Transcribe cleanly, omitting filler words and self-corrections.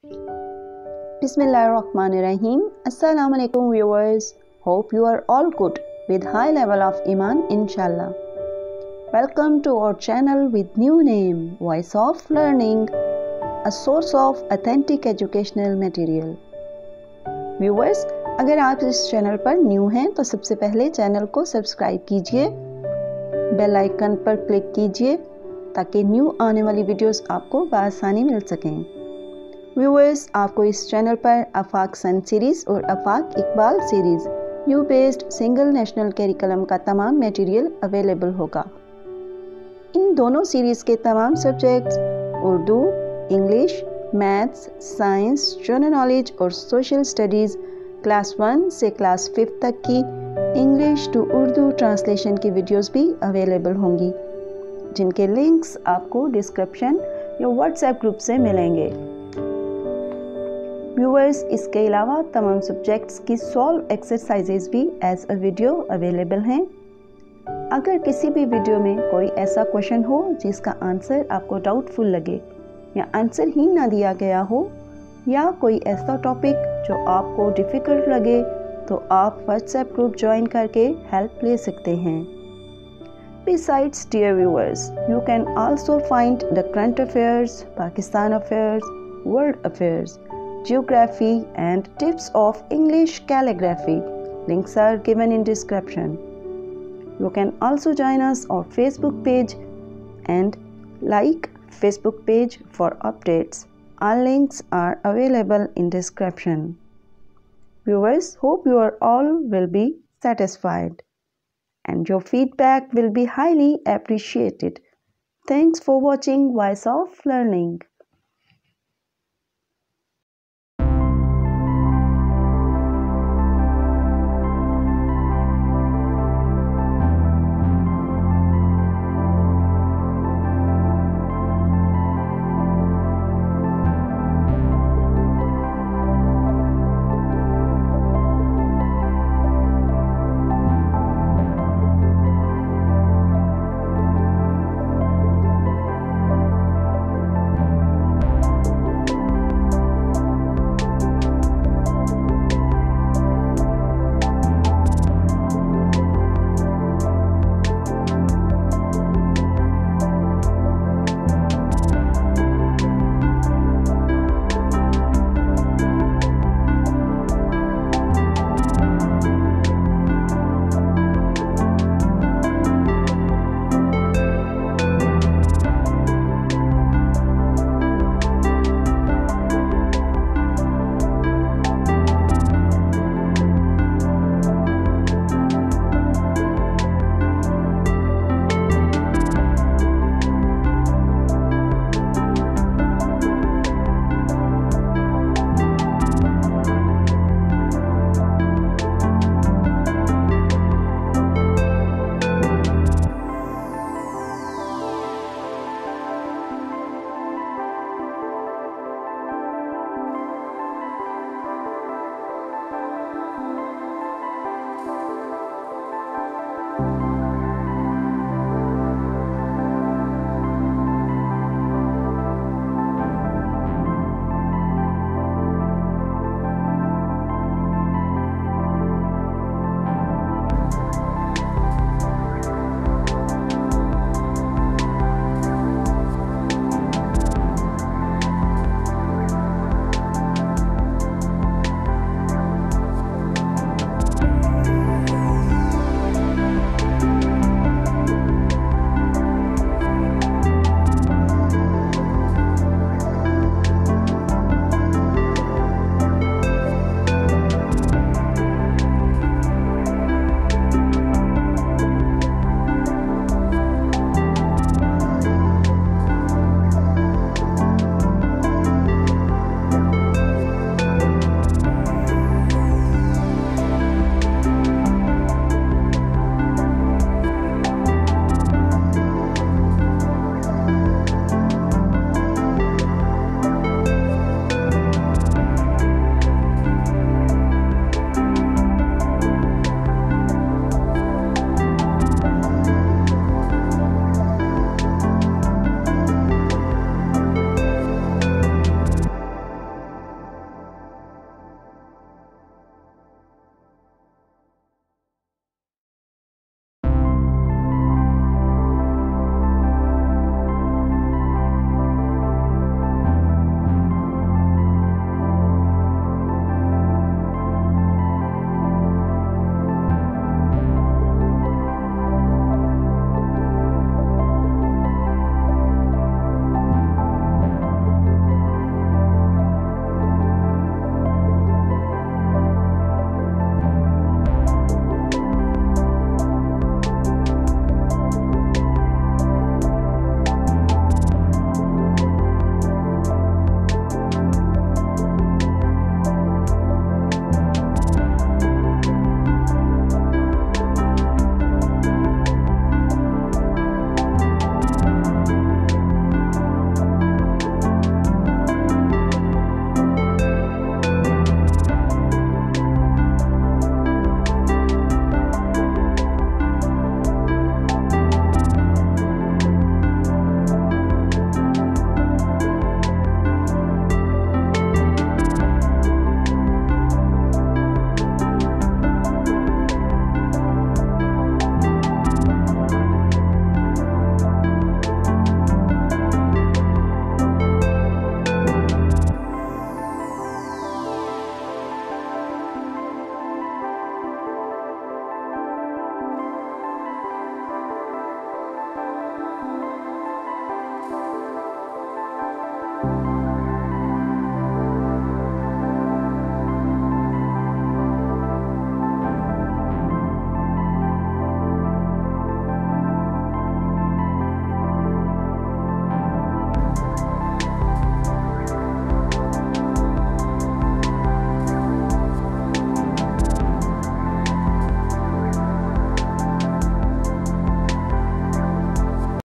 Bismillahirrahmanirrahim. Assalamu alaikum viewers. Hope you are all good with high level of Iman inshallah. Welcome to our channel with new name Voice of Learning, a source of authentic educational material. Viewers, अगर आप इस चैनल पर न्यू हैं तो सबसे पहले चैनल को सब्सक्राइब कीजिए, बेल आइकन पर क्लिक कीजिए ताकि न्यू आने वाली वीडियोस आपको बआसानी मिल सकें। व्यूअर्स, आपको इस चैनल पर आफाक सन सीरीज़ और Afaq Iqbal series new based single national curriculum का तमाम मटेरियल अवेलेबल होगा। इन दोनों सीरीज़ के तमाम subjects Urdu, English, maths, science, general knowledge और सोशल स्टडीज़ क्लास 1 से क्लास 5 तक की इंग्लिश टू उर्दू ट्रांसलेशन की वीडियोस भी अवेलेबल होंगी, जिनके लिंक्स आपको डिस्क्रिप्शन या व्हाट्सएप ग्रुप से मिलेंगे। व्यूअर्स, इसके अलावा तमाम सब्जेक्ट्स की सॉल्व एक्सरसाइजेज भी एज अ वीडियो अवेलेबल हैं। अगर किसी भी वीडियो में कोई ऐसा क्वेश्चन हो जिसका आंसर आपको डाउटफुल लगे या आंसर ही ना दिया गया हो, या कोई ऐसा टॉपिक जो आपको डिफ़िकल्ट लगे, तो आप व्हाट्सएप ग्रुप ज्वाइन करके हेल्प ले सकते हैं। Besides, dear viewers, you can also find the current affairs, Pakistan affairs, world affairs, geography and tips of English calligraphy. Links are given in description. You can also join us on Facebook page and like Facebook page for updates. All links are available in description. Viewers, hope you are all will be satisfied and your feedback will be highly appreciated. Thanks for watching Voice of Learning.